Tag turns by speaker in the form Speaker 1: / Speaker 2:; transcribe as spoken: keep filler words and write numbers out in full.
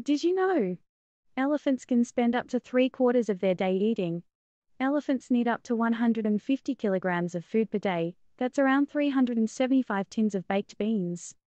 Speaker 1: Did you know? Elephants can spend up to three quarters of their day eating. Elephants need up to one hundred fifty kilograms of food per day, that's around three hundred seventy-five tins of baked beans.